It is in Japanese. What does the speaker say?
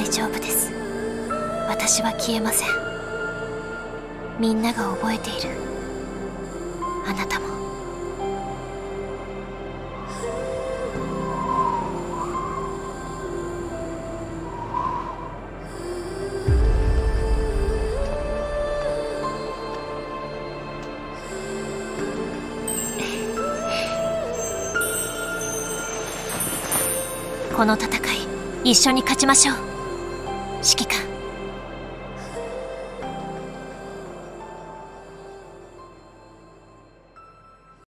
大丈夫です。私は消えません。みんなが覚えている。あなたも。この戦い、一緒に勝ちましょう。指揮官。